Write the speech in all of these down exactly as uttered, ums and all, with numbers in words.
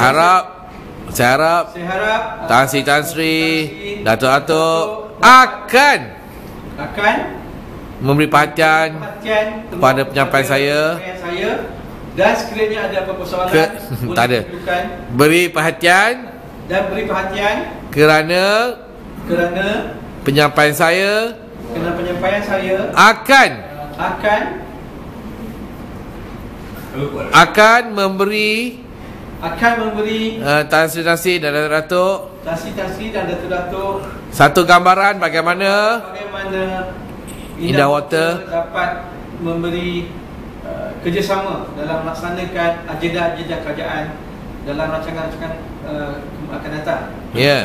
Saya harap Saya harap Saya harap Tan Sri Tan Sri Datuk-Datuk akan Akan memberi perhatian perhatian kepada penyampaian saya, saya dan sekiranya ada apa-apa soalan Ke, boleh tak ada. tunjukkan Beri perhatian dan beri perhatian kerana kerana penyampaian saya kerana penyampaian saya akan akan akan memberi akan memberi uh, Tan Sri Tan Sri dan Datuk-Datuk tasi-tasi dan datuk-datuk satu gambaran bagaimana bagaimana Indah Water dapat memberi uh, kerjasama dalam melaksanakan agenda-agenda kerajaan dalam rancangan-rancangan uh, akan datang. Ya yeah.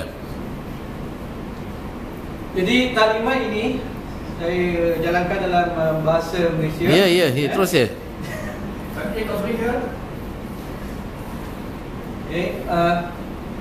Jadi taklimat ini saya jalankan dalam uh, bahasa Malaysia. Ya yeah, ya yeah, yeah. Terus ya. Okay, uh,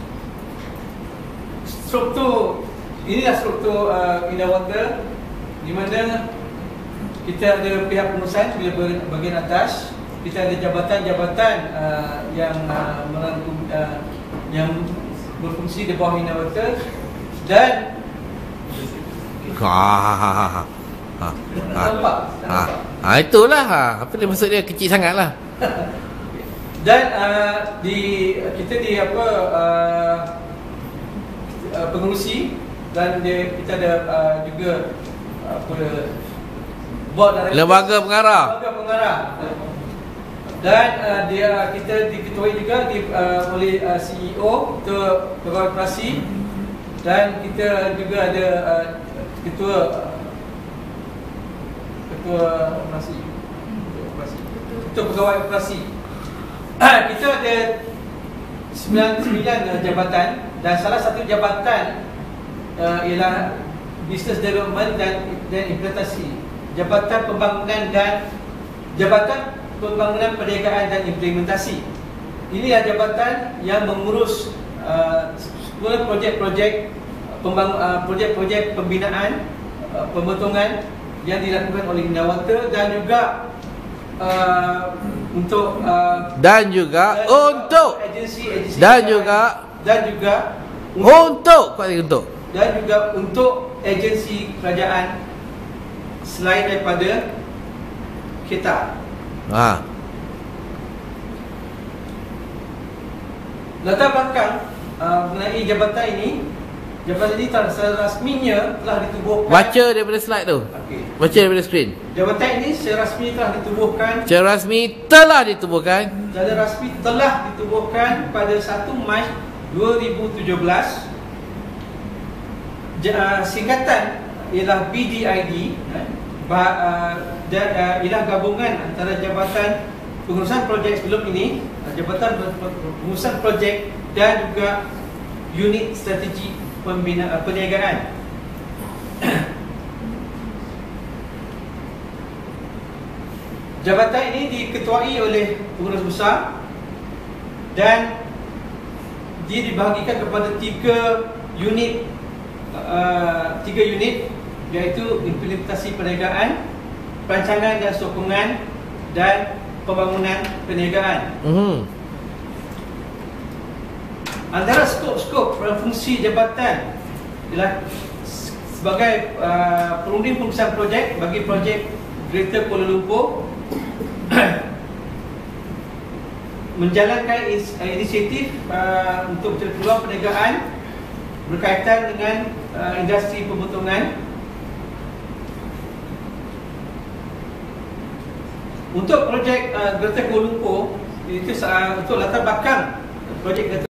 struktur inilah struktur uh, Indah Water, di mana kita ada pihak pengurusan bila bahagian atas, kita ada jabatan-jabatan uh, yang uh, merangkum, uh, yang berfungsi di bawah Indah Water dan Ha ha ha ha. Ha. Ha. nampak, Ha. Ha itulah ha. Apa dia maksud dia kecil sangatlah. dan uh, di kita di apa uh, uh, pengurusi dan dia, kita ada uh, juga apa board director, Lembaga pengarah. lembaga pengarah dan uh, dia kita diketuai juga di, uh, oleh uh, C E O untuk pegawai operasi dan kita juga ada uh, ketua uh, ketua operasi ketua operasi ketua pegawai operasi. Kita ada sembilan puluh sembilan uh, jabatan dan salah satu jabatan uh, ialah business development dan dan implementasi, jabatan pembangunan dan jabatan pembangunan perniagaan dan implementasi. Inilah jabatan yang mengurus uh, semua projek-projek pembangun uh, projek-projek pembinaan uh, pembentungan yang dilakukan oleh Indah Water dan juga uh, untuk uh, Dan juga dan untuk agensi-agensi dan juga dan juga untuk Kuat lagi untuk dan juga untuk agensi kerajaan selain daripada kita. Ha. Latar belakang uh, mengenai jabatan ini, jabatan ini telah serasminya telah ditubuhkan. Baca daripada slide tu. Okey. Baca daripada skrin. Jabatan ini secara rasmi telah ditubuhkan. Secara rasmi telah ditubuhkan. Secara rasmi telah ditubuhkan pada satu Mac dua ribu tujuh belas. Uh, singkatan ialah B D I D, eh, bah, uh, dan uh, ialah gabungan antara Jabatan Pengurusan Projek sebelum ini, uh, Jabatan Pengurusan Projek dan juga Unit Strategi Pembina, uh, Perniagaan. Jabatan ini diketuai oleh pengurus besar dan dia dibahagikan kepada tiga unit. Uh, tiga unit, iaitu implementasi perniagaan, perancangan dan sokongan, dan pembangunan perniagaan. Mhm. Antara skop-skop fungsi jabatan ialah sebagai uh, perunding pengurusan projek bagi projek Greater Kuala Lumpur, menjalankan inisiatif uh, untuk mencari peluang perniagaan berkaitan dengan uh, industri pembentungan. Untuk projek uh, Greater Kuala Lumpur, itu uh, untuk latar belakang projek Greater